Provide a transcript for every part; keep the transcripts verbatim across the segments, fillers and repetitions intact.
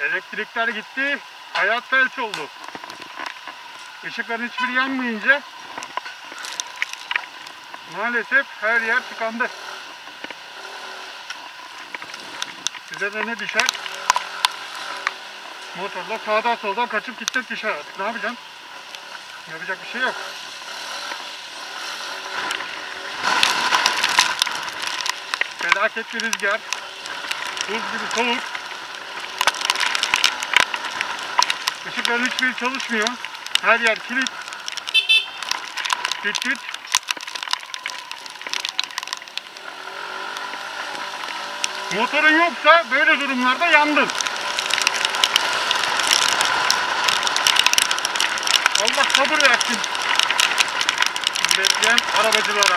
Elektrikler gitti. Hayat felç oldu. Işıkların hiçbiri yanmayınca maalesef her yer tıkandı. Size de ne düşer? Motorla sağdan soldan kaçıp gitmek düşer artık. Ne yapacaksın? Yapacak bir şey yok. Felaket bir rüzgar. Buz gibi soğuk. Işıkların hiçbiri çalışmıyor. Her yer kilit. Küt küt. Motorun yoksa böyle durumlarda yandın. Allah sabır versin bekleyen arabacılara.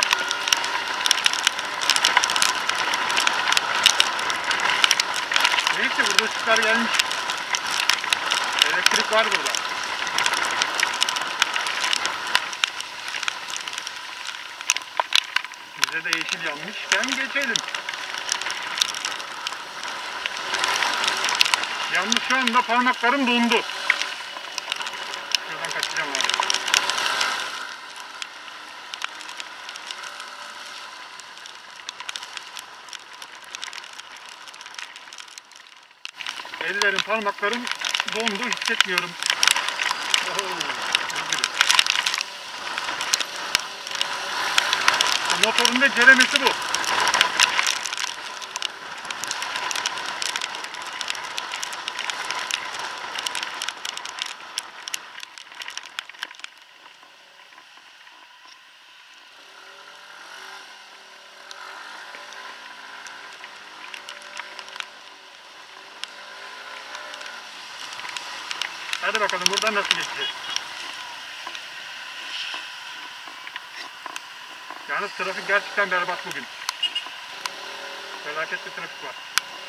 Neyse, burada ışıklar gelmiş. Elektrik var burada. Bize de yeşil yanmışken geçelim. Yalnız şu anda parmaklarım dondu. Şuradan kaçacağım abi. Ellerim, parmaklarım dondu, hissetmiyorum. Oh, motorun da ceremesi bu. Hadi bakalım, buradan nasıl geçeceğiz? Yalnız trafik gerçekten berbat bugün. Felaket bir trafik var.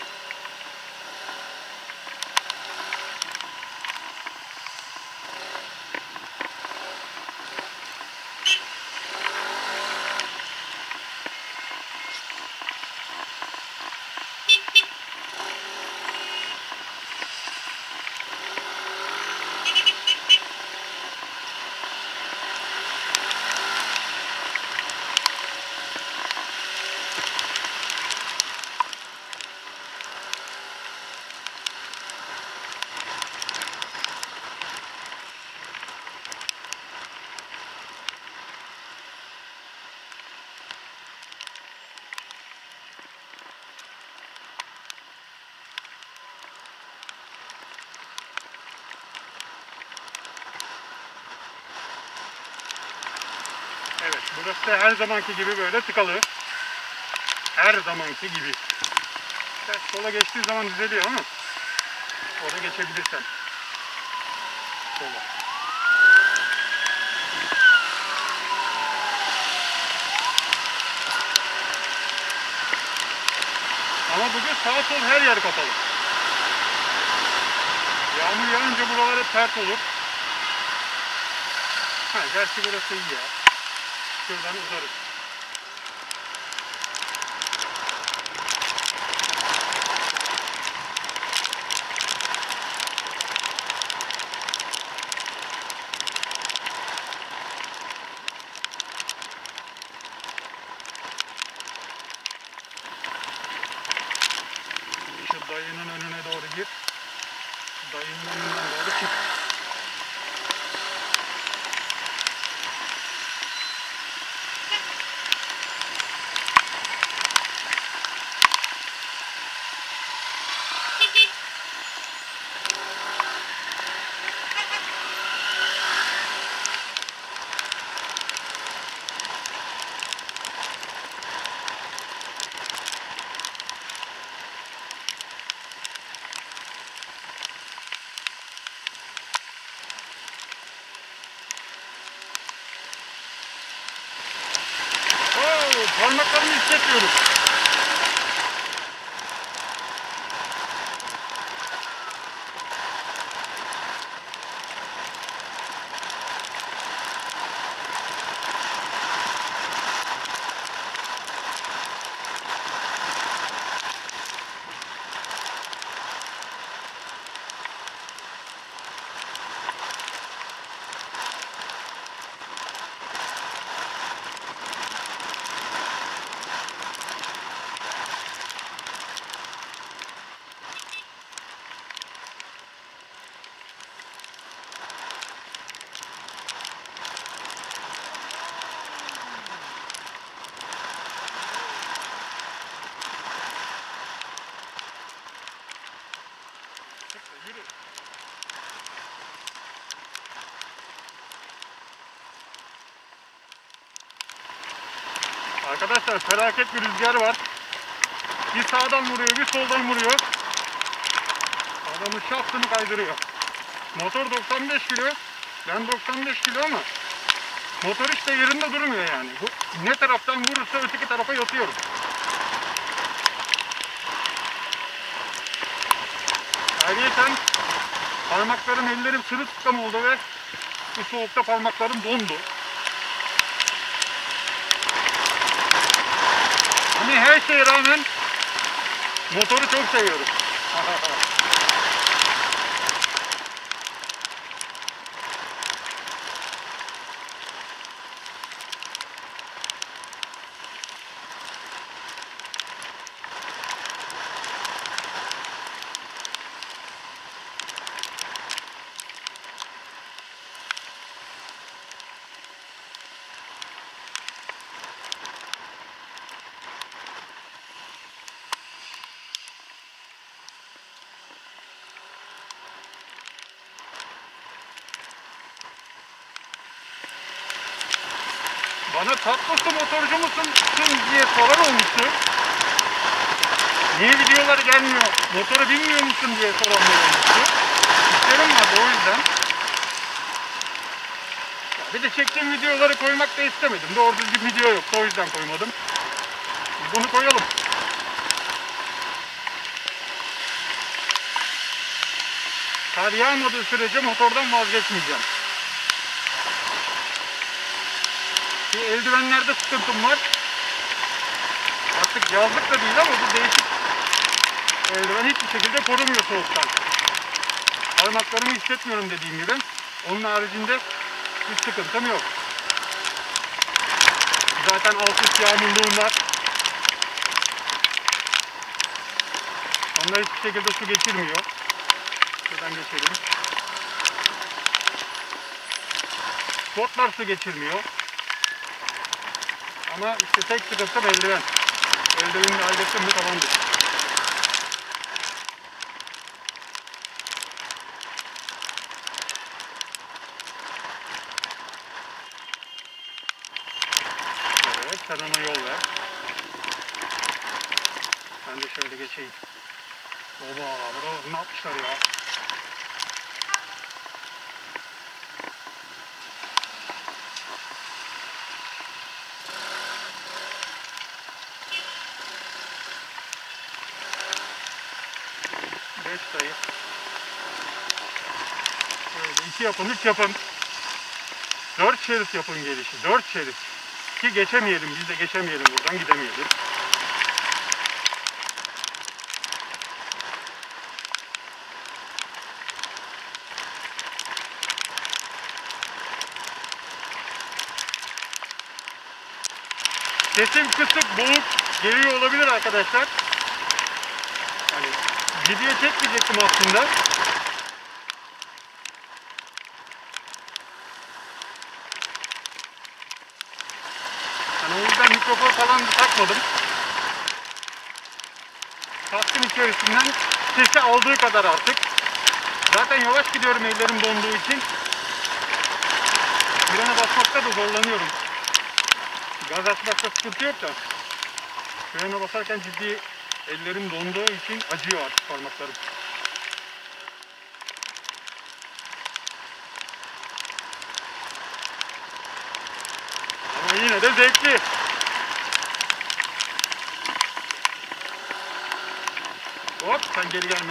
Evet, burası da her zamanki gibi böyle tıkalı. Her zamanki gibi. Evet, sola geçtiği zaman düzeliyor ama orada geçebilirsen. Sola. Ama bugün sağ sol her yer kapalı. Yağmur yağınca buralar hep pert olur. Ha, gerçi burası iyi ya. Şuradan uzarız. Şu dayının önüne doğru gir. Dayının önünden doğru çık. Parmaklarımı hissetmiyorum. Arkadaşlar felaket bir rüzgar var. Bir sağdan vuruyor, bir soldan vuruyor. Adamın şaftını kaydırıyor. Motor doksan beş kilo. Ben doksan beş kilo ama motor işte yerinde durmuyor yani. Bu ne taraftan vurursa öteki tarafa yatıyorum. Ayrıyeten parmaklarım, ellerim sırılsıklam oldu ve bu soğukta parmaklarım dondu. Ama her şeye rağmen motoru çok seviyorum. Bana tatlısı motorcu musun diye soran olmuştu. Niye videolar gelmiyor, motoru bilmiyor musun diye soranlar olmuştu. İşlerim vardı o yüzden. Ya bir de çektiğim videoları koymak da istemedim. Doğru düzgün video yoktu, o yüzden koymadım. Bunu koyalım. Kar yağmadığı sürece motordan vazgeçmeyeceğim. Bir eldivenlerde sıkıntım var. Artık yazlık da değil ama bu değişik eldiven hiçbir şekilde korumuyor soğuktan. Parmaklarımı hissetmiyorum dediğim gibi. Onun haricinde hiç sıkıntım yok. Zaten alt üst yağmurluğum var. Onlar hiçbir şekilde su geçirmiyor. Şuradan geçelim. Şortlar su geçirmiyor. Ama işte tek sıkıntım eldiven. Eldivenini hallettim mi tamamdır. Evet, sen ona yol ver. Ben de şöyle geçeyim. Oba, burada ne yapmışlar ya? Beş sayı. Böyle iki yapın, üç yapın. Dört şerit yapın gelişi. Dört şerit. Ki geçemeyelim, biz de geçemeyelim buradan, gidemeyelim. Sesim kısık, boğuk geliyor olabilir arkadaşlar. Hani video çekmeyecektim aslında. Yani o yüzden mikrofon falan takmadım. Kaskın içerisinden sesi aldığı kadar artık. Zaten yavaş gidiyorum ellerim donduğu için. Frene basmakta da zorlanıyorum. Gaz açmakta sıkıntı yok da. Frene basarken ciddi ellerim donduğu için acıyor artık parmaklarım. Ama yine de zevkli. Hop, sen geri gelme.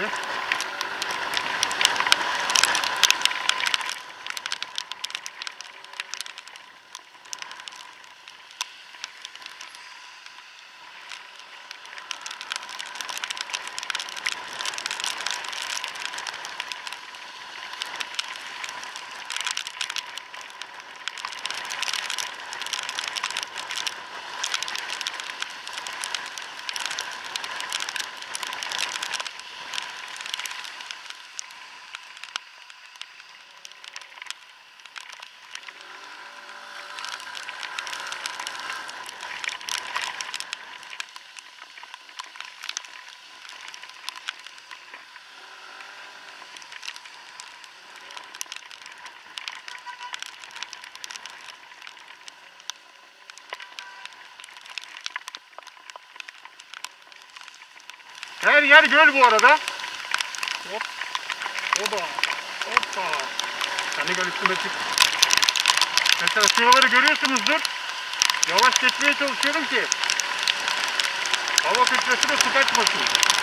Her yer göl bu arada. Hop. Oba. Hoppa. Sen de gel üstüme çık. Mesela şuraları görüyorsunuzdur. Yavaş geçmeye çalışıyorum ki hava filtresi de su kaçmasın.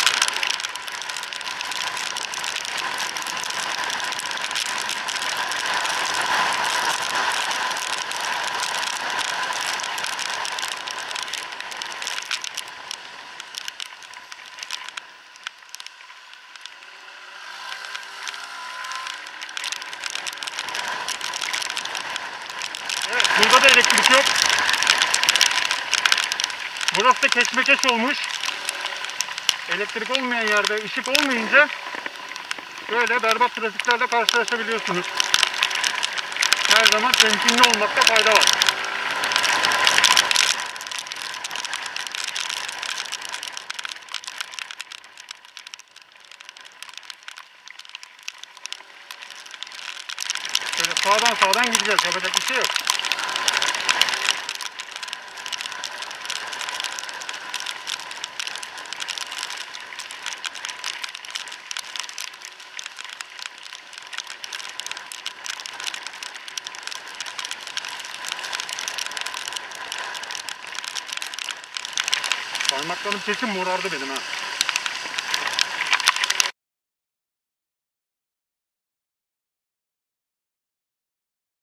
Evet, burada da elektrik yok. Burası da keşmekeş olmuş. Elektrik olmayan yerde ışık olmayınca böyle berbat trafiklerle karşılaşabiliyorsunuz. Her zaman temkinli olmakta fayda var. Şöyle sağdan sağdan gideceğiz. Yapacak bir şey yok. Parmaklarım kesin morardı benim ha.